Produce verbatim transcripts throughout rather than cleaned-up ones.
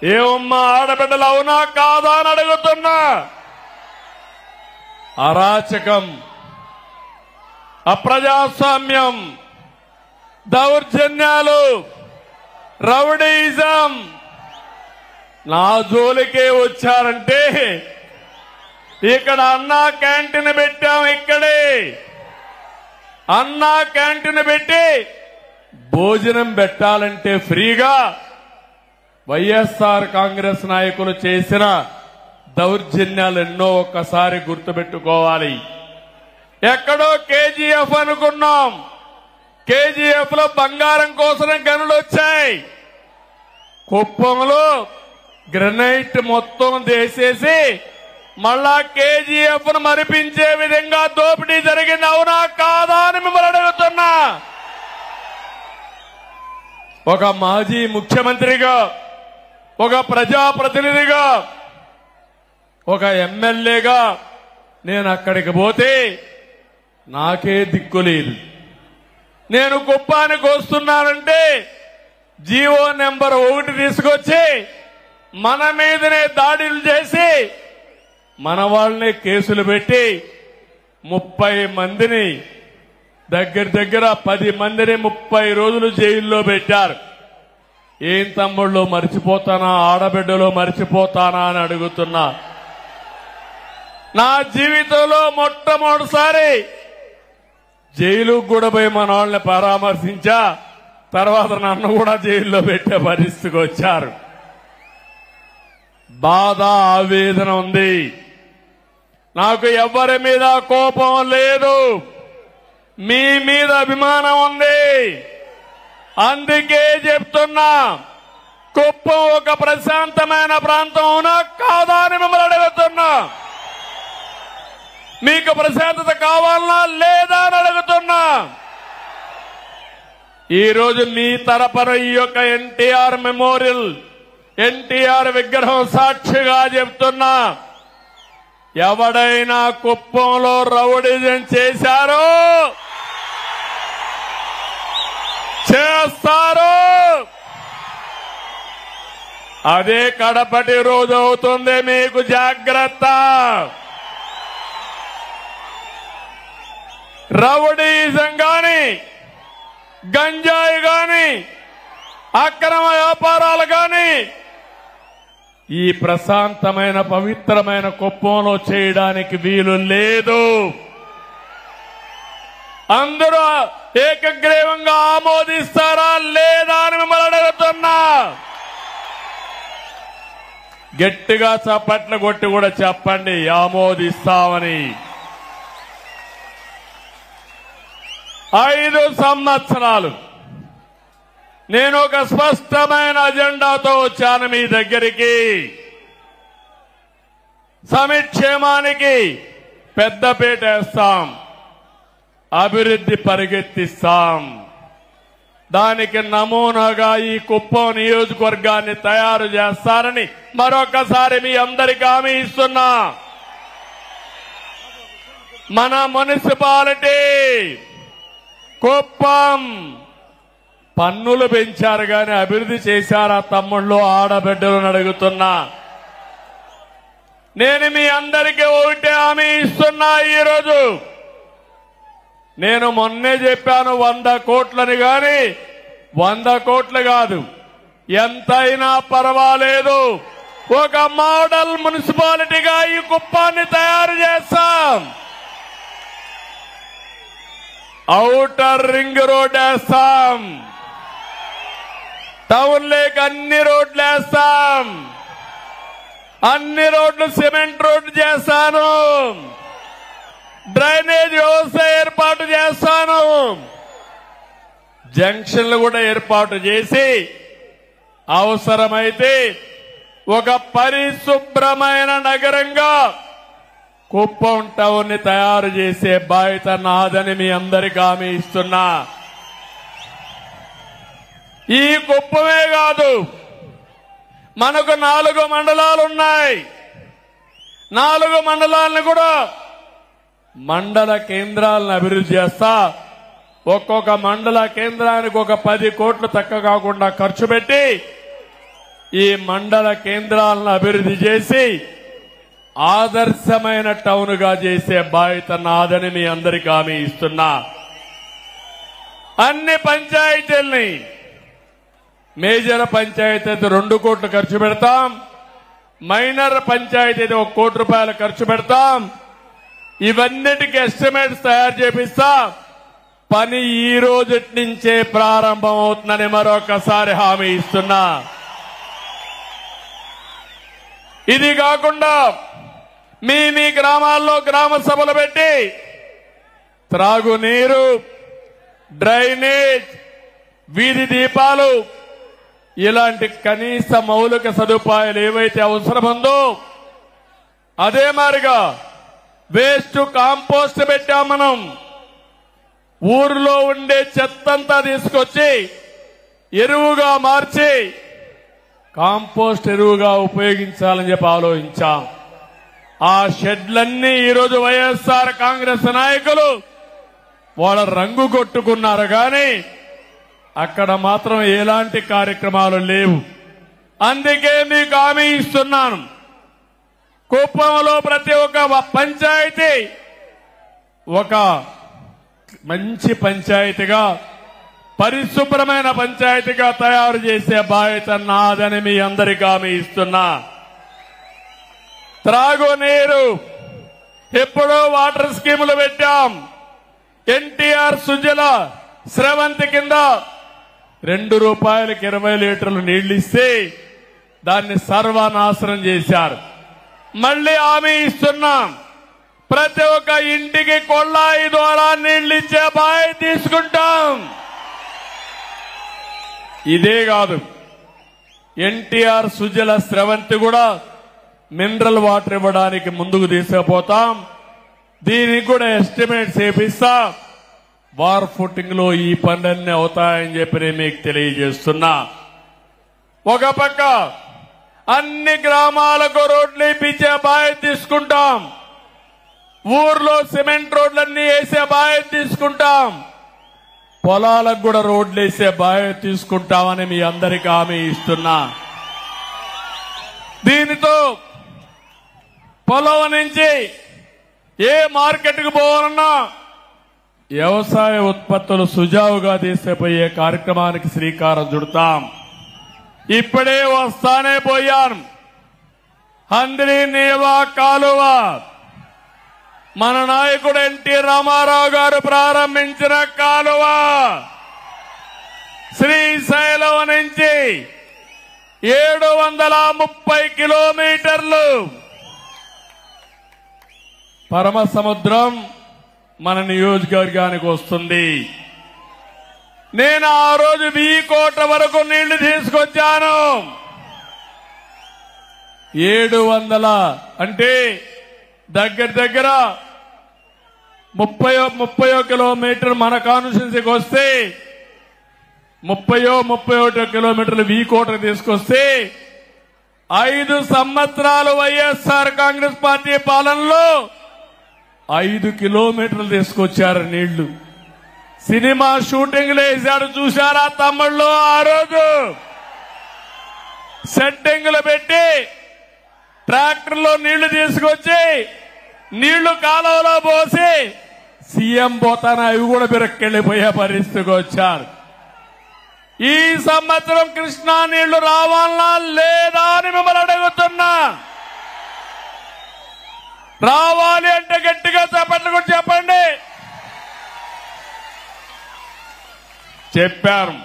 ఏమమ్మా ఆడబిడ్డలు అవునా కాదా అని అడుగుతున్నా. అరాచకం, అప్రజాస్వామ్యం, దౌర్జన్యాలు, రౌడీయిజం నా జోలికే వచ్చారంటే ఇక్కడ అన్నా క్యాంటీన్ పెట్టాం. ఇక్కడే అన్నా క్యాంటీన్ పెట్టి భోజనం పెట్టాలంటే ఫ్రీగా వైఎస్ఆర్ కాంగ్రెస్ నాయకులు చేసిన దౌర్జన్యాలు ఎన్నో ఒక్కసారి గుర్తుపెట్టుకోవాలి. ఎక్కడో కేజీఎఫ్ అనుకున్నాం. కేజీఎఫ్ లో బంగారం కోసం గనులు వచ్చాయి. కుప్పంలో గ్రనైట్ మొత్తం దేసేసి మళ్ళా కేజీఎఫ్ ను మరిపించే విధంగా దోపిడీ జరిగింది. అవునా కాదా అని మిమ్మల్ని అడుగుతున్నా. ఒక మాజీ ముఖ్యమంత్రిగా, ఒక ప్రజాప్రతినిధిగా, ఒక ఎమ్మెల్యేగా నేను అక్కడికి పోతే నాకే దిక్కు లేదు. నేను కుప్పానికి వస్తున్నానంటే జీవో నెంబర్ ఒకటి తీసుకొచ్చి మన మీదనే దాడులు చేసి మన వాళ్ళని కేసులు పెట్టి ముప్పై మందిని దగ్గర దగ్గర పది మందిని ముప్పై రోజులు జైల్లో పెట్టారు. ఏం తమ్ముళ్ళు మర్చిపోతానా, ఆడబిడ్డలో మర్చిపోతానా అని అడుగుతున్నా. నా జీవితంలో మొట్టమొదటిసారి జైలుకు కూడా పోయి మన వాళ్ళని పరామర్శించా. తర్వాత నన్ను కూడా జైల్లో పెట్టే పరిస్థితికి వచ్చారు. బాధ, ఆవేదన ఉంది. నాకు ఎవరి మీద కోపం లేదు, మీ మీద అభిమానం ఉంది. అందుకే చెప్తున్నా, కుప్పం ఒక ప్రశాంతమైన ప్రాంతం అవునా కాదా అని మిమ్మల్ని అడుగుతున్నా. మీకు ప్రశాంతత కావాలనా లేదా అని అడుగుతున్నా. ఈ రోజు మీ తరపున ఈ యొక్క ఎన్టీఆర్ మెమోరియల్, ఎన్టీఆర్ విగ్రహం సాక్షిగా చెప్తున్నా, ఎవడైనా కుప్పంలో రౌడీజం చేశారో చేస్తారు. అదే కడపటి రోజు అవుతుంది. మీకు జాగ్రత్త. రౌడీజం గాని, గంజాయి గాని, అక్రమ వ్యాపారాలు గాని ఈ ప్రశాంతమైన పవిత్రమైన కుప్పంలో చేయడానికి వీలు లేదు. అందరూ ఏకగ్రీవంగా ఆమోదిస్తారా లేదా అని మిమ్మల్ని అడుగుతున్నా. గట్టిగా చప్పట్లు కొట్టి కూడా చెప్పండి ఆమోదిస్తామని. ఐదు సంవత్సరాలు నేను ఒక స్పష్టమైన అజెండాతో వచ్చాను మీ దగ్గరికి. సంక్షేమానికి పెద్దపీట వేస్తాం, అభివృద్ధి పరిగెత్తిస్తాం. దానికి నమూనాగా ఈ కుప్పం నియోజకవర్గాన్ని తయారు చేస్తారని మరొకసారి మీ అందరికీ హామీ ఇస్తున్నా. మన మున్సిపాలిటీ కుప్పం పన్నులు పెంచారు గాని అభివృద్ధి చేశారా తమ్ముళ్ళు, ఆడబిడ్డలను అడుగుతున్నా. నేను మీ అందరికీ ఒకటే హామీ ఇస్తున్నా. ఈరోజు నేను మొన్నే చెప్పాను వంద కోట్లని గాని వంద కోట్లు కాదు, ఎంతైనా పర్వాలేదు, ఒక మోడల్ మున్సిపాలిటీగా ఈ కుప్పాన్ని తయారు చేస్తాం. ఔటర్ రింగ్ రోడ్ వేస్తాం, టౌన్ లేక్ అన్ని రోడ్లు వేస్తాం, అన్ని రోడ్లు సిమెంట్ రోడ్లు చేస్తాను, డ్రైనేజ్ వ్యవస్థ ఏర్పాటు చేస్తాను, జంక్షన్లు కూడా ఏర్పాటు చేసి అవసరమైతే ఒక పరిశుభ్రమైన నగరంగా కుప్పం టౌన్ ని తయారు చేసే బాధ్యత నాదని మీ అందరికీ హామీ ఇస్తున్నా. ఈ కుప్పమే కాదు, మనకు నాలుగు మండలాలు ఉన్నాయి. నాలుగు మండలాలను కూడా మండల కేంద్రాలను అభివృద్ధి చేస్తా. ఒక్కొక్క మండల కేంద్రానికి ఒక పది కోట్లు తక్కువ కాకుండా ఖర్చు పెట్టి ఈ మండల కేంద్రాలను అభివృద్ధి చేసి ఆదర్శమైన టౌన్ గా చేసే బాధ్యత నాదని మీ అందరికీ హామీ ఇస్తున్నా. అన్ని పంచాయతీల్ని మేజర్ పంచాయతీ అయితే రెండు కోట్లు ఖర్చు పెడతాం, మైనర్ పంచాయతీ అయితే ఒక కోటి రూపాయలు ఖర్చు పెడతాం. ఇవన్నిటికీ ఎస్టిమేట్స్ తయారు చేపిస్తా. పని ఈ రోజు నుంచే ప్రారంభం అవుతుందని మరొకసారి హామీ ఇస్తున్నా. ఇది కాకుండా మీ మీ గ్రామాల్లో గ్రామ సభలు పెట్టి త్రాగునీరు, డ్రైనేజ్, వీధి దీపాలు ఇలాంటి కనీస మౌలిక సదుపాయాలు ఏవైతే అవసరముందో అదే మాదిరిగా వేస్ట్ కాంపోస్ట్ పెట్టాం. మనం ఊరిలో ఉండే చెత్తంతా తీసుకొచ్చి ఎరువుగా మార్చి కాంపోస్ట్ ఎరువుగా ఉపయోగించాలని చెప్పి ఆలోచించాం. ఆ షెడ్లన్నీ ఈరోజు వైఎస్ఆర్ కాంగ్రెస్ నాయకులు వాళ్ళ రంగు కొట్టుకున్నారు కానీ అక్కడ మాత్రం ఎలాంటి కార్యక్రమాలు లేవు. అందుకే మీకు హామీ ఇస్తున్నాను, కుప్పంలో ప్రతి ఒక్క పంచాయతీ ఒక మంచి పంచాయతీగా, పరిశుభ్రమైన పంచాయతీగా తయారు చేసే బాధ్యత నాదని మీ అందరికీ హామీ ఇస్తున్నా. త్రాగునీరు ఎప్పుడో వాటర్ స్కీములు పెట్టాం. ఎన్టీఆర్ సుజల స్రవంతి కింద రెండు రూపాయలకి ఇరవై లీటర్లు నీళ్లు ఇస్తే దాన్ని సర్వనాశనం చేశారు. మళ్లీ హామీ ఇస్తున్నాం, ప్రతి ఒక్క ఇంటికి కొళ్ళాయి ద్వారా నీళ్లు ఇచ్చే బాధ్యత తీసుకుంటాం. ఇదే కాదు, ఎన్టీఆర్ సుజల స్రవంతి కూడా మినరల్ వాటర్ ఇవ్వడానికి ముందుకు తీసుకుపోతాం. దీనికి కూడా ఎస్టిమేట్స్ చేపిస్తా. వార్ ఫుటింగ్ లో ఈ పనులన్నీ అవుతాయని చెప్పి నేను మీకు తెలియజేస్తున్నా. ఒక పక్క అన్ని గ్రామాలకు రోడ్లు ఇప్పించే బాధ్యత తీసుకుంటాం. ఊర్లో సిమెంట్ రోడ్లన్నీ వేసే బాధ్యత తీసుకుంటాం. పొలాలకు కూడా రోడ్లు వేసే బాధ్యత తీసుకుంటామని మీ అందరికీ హామీ ఇస్తున్నా. దీనితో పొలం నుంచి ఏ మార్కెట్కు పోవాలన్నా వ్యవసాయ ఉత్పత్తులు సుజావుగా తీసుకుపోయే కార్యక్రమానికి శ్రీకారం చుడతాం. ఇప్పుడే వస్తానే పోయాను. హంద్రీ నీవా కాలువ మన నాయకుడు ఎన్టీ రామారావు గారు ప్రారంభించిన కాలువ శ్రీశైలం నుంచి ఏడు వందల ముప్పై కిలోమీటర్లు పరమ సముద్రం మన నియోజకవర్గానికి వస్తుంది. నేను ఆ రోజు వెయ్యి కోట్ల వరకు నీళ్లు తీసుకొచ్చాను. ఏడు వందల అంటే దగ్గర దగ్గర ముప్పై ముప్పయో కిలోమీటర్ మన కాన్స్టిట్యున్సీకి వస్తే ముప్పయో ముప్పై ఒకటో కిలోమీటర్లు వెయ్యి కోట్ల తీసుకొస్తే ఐదు సంవత్సరాలు వైఎస్ఆర్ కాంగ్రెస్ పార్టీ పాలనలో ఐదు కిలోమీటర్లు తీసుకొచ్చారు నీళ్లు. సినిమా షూటింగ్లు వేశాడు చూశారా తమ్ముళ్ళు? ఆ రోజు సెట్టింగ్లు పెట్టి ట్రాక్టర్లో నీళ్లు తీసుకొచ్చి నీళ్లు కాలువలో పోసి సీఎం పోతానా అవి కూడా బిరక్కెళ్లిపోయే పరిస్థితికి వచ్చారు. ఈ సంవత్సరం కృష్ణా నీళ్లు రావాలా లేదా అని మిమ్మల్ని అడుగుతున్నా. రావాలి అంటే గట్టిగా చెప్పండి కూడా చెప్పండి. చెప్పారు.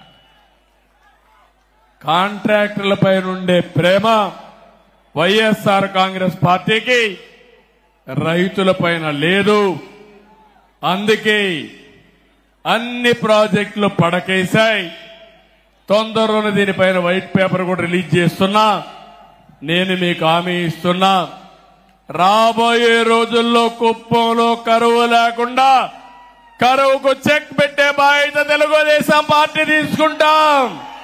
కాంట్రాక్టర్లపై నుండే ప్రేమ వైఎస్ఆర్ కాంగ్రెస్ పార్టీకి రైతులపైన లేదు. అందుకే అన్ని ప్రాజెక్టులు పడకేశాయి. తొందరలోనే దీనిపైన వైట్ పేపర్ కూడా రిలీజ్ చేస్తున్నా. నేను మీకు హామీ ఇస్తున్నా, రాబోయే రోజుల్లో కుప్పంలో కరువు లేకుండా కరువుకు చెక్ పెట్టే బాధ్యత తెలుగుదేశం పార్టీ తీసుకుంటాం.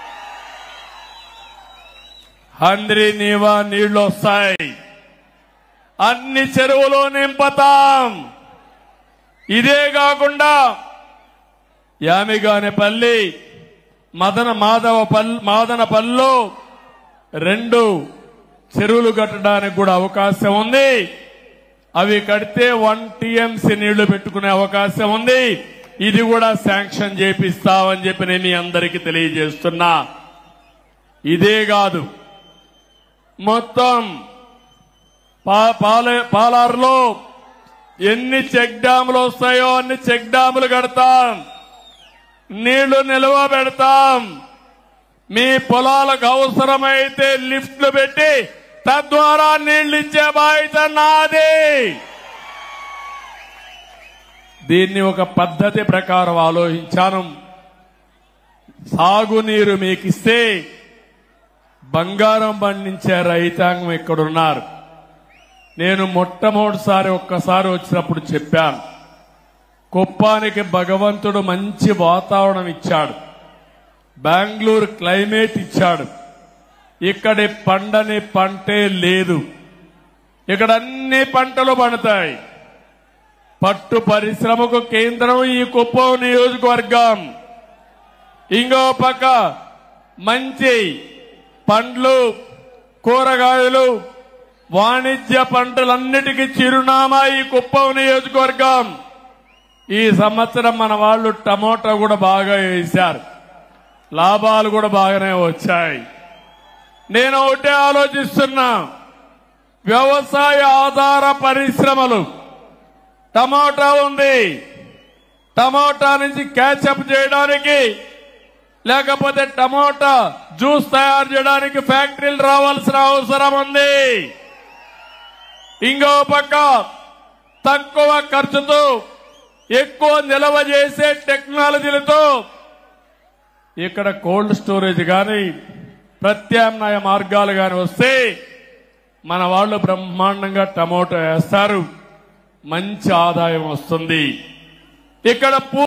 హంద్రీ నీవా నీళ్లు వస్తాయి, అన్ని చెరువులు నింపుతాం. ఇదే కాకుండా యామిగానేపల్లి, మదన మాధవ పల్ మాదనపల్లిలో రెండు చెరువులు కట్టడానికి కూడా అవకాశం ఉంది. అవి కడితే వన్ టీఎంసీ నీళ్లు పెట్టుకునే అవకాశం ఉంది. ఇది కూడా శాంక్షన్ చేపిస్తామని చెప్పి నేను మీ అందరికీ తెలియజేస్తున్నా. ఇదే కాదు, మొత్తం పాలారులో ఎన్ని చెక్ డ్యాములు వస్తాయో అన్ని చెక్ డ్యాములు కడతాం, నీళ్లు నిల్వ పెడతాం. మీ పొలాలకు అవసరమైతే లిఫ్ట్లు పెట్టి తద్వారా నీళ్లు ఇచ్చే బాధ్యత నాది. దీన్ని ఒక పద్ధతి ప్రకారం ఆలోచించాను. సాగునీరు మీకిస్తే బంగారం పండించే రైతాంగం ఇక్కడున్నారు. నేను మొట్టమొదటిసారి ఒక్కసారి వచ్చినప్పుడు చెప్పాను, కుప్పానికి భగవంతుడు మంచి వాతావరణం ఇచ్చాడు, బెంగళూరు క్లైమేట్ ఇచ్చాడు. ఇక్కడి పండని పంటే లేదు. ఇక్కడ అన్ని పంటలు పండుతాయి. పట్టు పరిశ్రమకు కేంద్రం ఈ కుప్పం నియోజకవర్గం. ఇంకో పక్క మంచి పండ్లు, కూరగాయలు, వాణిజ్య పంటలన్నిటికీ చిరునామా ఈ కుప్పం నియోజకవర్గం. ఈ సంవత్సరం మన వాళ్ళు టమోటా కూడా బాగా వేశారు, లాభాలు కూడా బాగానే వచ్చాయి. నేను ఒకటే ఆలోచిస్తున్నా, వ్యవసాయ ఆధార పరిశ్రమలు, టమోటా ఉంది, టమోటా నుంచి క్యాచప్ చేయడానికి లేకపోతే టమోటా జ్యూస్ తయారు చేయడానికి ఫ్యాక్టరీలు రావాల్సిన అవసరం ఉంది. ఇంకో పక్క తక్కువ ఖర్చుతో ఎక్కువ నిల్వ చేసే టెక్నాలజీలతో ఇక్కడ కోల్డ్ స్టోరేజ్ గాని ప్రత్యామ్నాయ మార్గాలు గాని వస్తే మన వాళ్ళు బ్రహ్మాండంగా టమోటా వేస్తారు, మంచి ఆదాయం వస్తుంది. ఇక్కడ